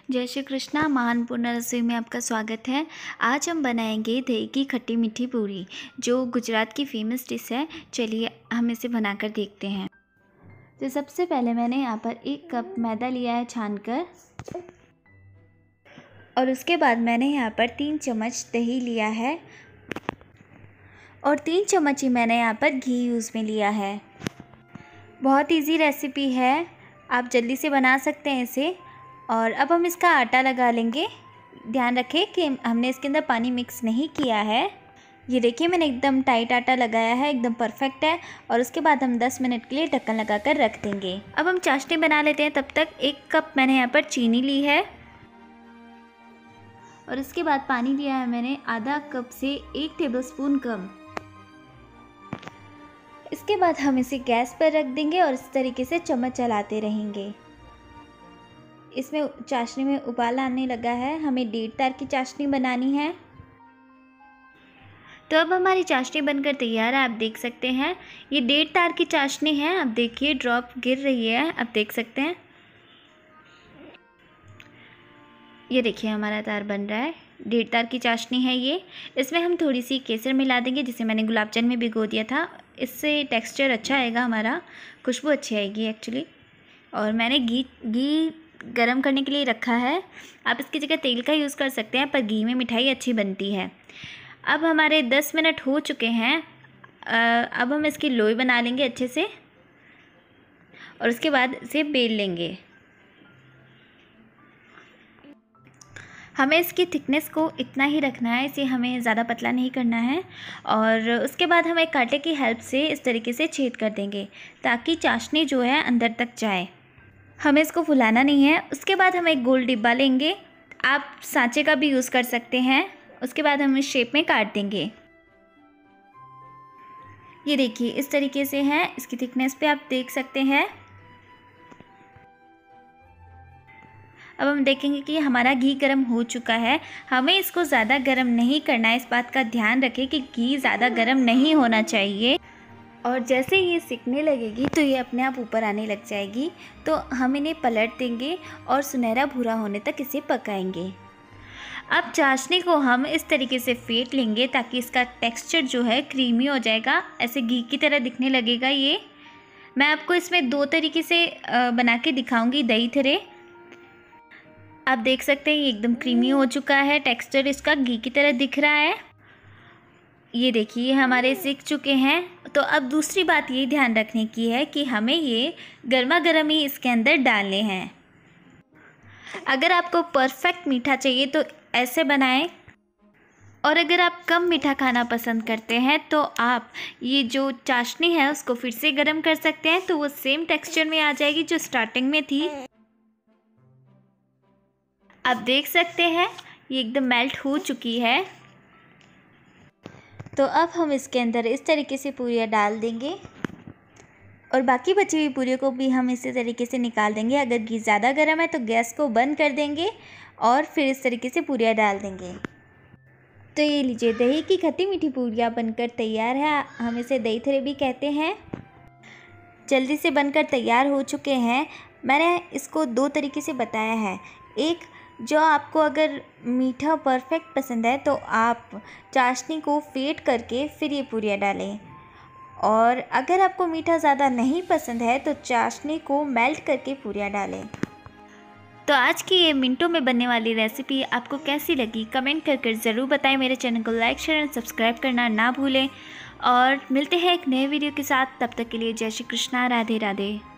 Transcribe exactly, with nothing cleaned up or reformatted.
जय श्री कृष्णा। महान पूर्ण रसोई में आपका स्वागत है। आज हम बनाएंगे दही की खट्टी मीठी पूरी, जो गुजरात की फेमस डिश है। चलिए हम इसे बनाकर देखते हैं। तो सबसे पहले मैंने यहाँ पर एक कप मैदा लिया है छानकर, और उसके बाद मैंने यहाँ पर तीन चम्मच दही लिया है और तीन चम्मच ही मैंने यहाँ पर घी यूज़ में लिया है। बहुत इजी रेसिपी है, आप जल्दी से बना सकते हैं इसे। और अब हम इसका आटा लगा लेंगे। ध्यान रखें कि हमने इसके अंदर पानी मिक्स नहीं किया है। ये देखिए मैंने एकदम टाइट आटा लगाया है, एकदम परफेक्ट है। और उसके बाद हम दस मिनट के लिए ढक्कन लगा कर रख देंगे। अब हम चाशनी बना लेते हैं। तब तक एक कप मैंने यहाँ पर चीनी ली है और उसके बाद पानी लिया है मैंने आधा कप से एक टेबलस्पून कम। इसके बाद हम इसे गैस पर रख देंगे और इस तरीके से चम्मच चलाते रहेंगे। इसमें चाशनी में उबाल आने लगा है। हमें डेढ़ तार की चाशनी बनानी है। तो अब हमारी चाशनी बनकर तैयार है। आप देख सकते हैं ये डेढ़ तार की चाशनी है। अब देखिए ड्रॉप गिर रही है, आप देख सकते हैं। ये देखिए हमारा तार बन रहा है। डेढ़ तार की चाशनी है ये। इसमें हम थोड़ी सी केसर मिला देंगे, जिसे मैंने गुलाब जामुन में भिगो दिया था। इससे टेक्सचर अच्छा आएगा, हमारा खुशबू अच्छी आएगी एक्चुअली। और मैंने घी घी गरम करने के लिए रखा है। आप इसकी जगह तेल का यूज़ कर सकते हैं, पर घी में मिठाई अच्छी बनती है। अब हमारे दस मिनट हो चुके हैं। अब हम इसकी लोई बना लेंगे अच्छे से और उसके बाद इसे बेल लेंगे। हमें इसकी थिकनेस को इतना ही रखना है, इसे हमें ज़्यादा पतला नहीं करना है। और उसके बाद हम एक कांटे की हेल्प से इस तरीके से छेद कर देंगे, ताकि चाशनी जो है अंदर तक जाए। हमें इसको फुलाना नहीं है। उसके बाद हम एक गोल डिब्बा लेंगे, आप सांचे का भी यूज़ कर सकते हैं। उसके बाद हम इस शेप में काट देंगे। ये देखिए इस तरीके से है। इसकी थिकनेस पे आप देख सकते हैं। अब हम देखेंगे कि हमारा घी गर्म हो चुका है। हमें इसको ज़्यादा गर्म नहीं करना है, इस बात का ध्यान रखें कि घी ज़्यादा गर्म नहीं होना चाहिए। और जैसे ये सिकने लगेगी तो ये अपने आप ऊपर आने लग जाएगी। तो हम इन्हें पलट देंगे और सुनहरा भूरा होने तक इसे पकाएंगे। अब चाशनी को हम इस तरीके से फेंट लेंगे, ताकि इसका टेक्सचर जो है क्रीमी हो जाएगा, ऐसे घी की तरह दिखने लगेगा ये। मैं आपको इसमें दो तरीके से बना के दिखाऊंगी दही थरे। आप देख सकते हैं ये एकदम क्रीमी हो चुका है, टेक्सचर इसका घी की तरह दिख रहा है। ये देखिए हमारे सीख चुके हैं। तो अब दूसरी बात ये ध्यान रखने की है कि हमें ये गर्मा गर्म ही इसके अंदर डालने हैं। अगर आपको परफेक्ट मीठा चाहिए तो ऐसे बनाएं, और अगर आप कम मीठा खाना पसंद करते हैं तो आप ये जो चाशनी है उसको फिर से गर्म कर सकते हैं, तो वो सेम टेक्सचर में आ जाएगी जो स्टार्टिंग में थी। आप देख सकते हैं ये एकदम मेल्ट हो चुकी है। तो अब हम इसके अंदर इस तरीके से पूरियाँ डाल देंगे और बाकी बची हुई पूरियों को भी हम इसी तरीके से निकाल देंगे। अगर घी ज़्यादा गर्म है तो गैस को बंद कर देंगे और फिर इस तरीके से पूरियाँ डाल देंगे। तो ये लीजिए दही की खट्टी मीठी पूरियाँ बनकर तैयार है। हम इसे दही थरे भी कहते हैं। जल्दी से बनकर तैयार हो चुके हैं। मैंने इसको दो तरीके से बताया है। एक, जो आपको अगर मीठा परफेक्ट पसंद है तो आप चाशनी को फेंट करके फिर ये पूरियाँ डालें, और अगर आपको मीठा ज़्यादा नहीं पसंद है तो चाशनी को मेल्ट करके पूरियाँ डालें। तो आज की ये मिनटों में बनने वाली रेसिपी आपको कैसी लगी कमेंट कर कर ज़रूर बताएं। मेरे चैनल को लाइक शेयर एंड सब्सक्राइब करना ना भूलें। और मिलते हैं एक नए वीडियो के साथ। तब तक के लिए जय श्री कृष्णा, राधे राधे।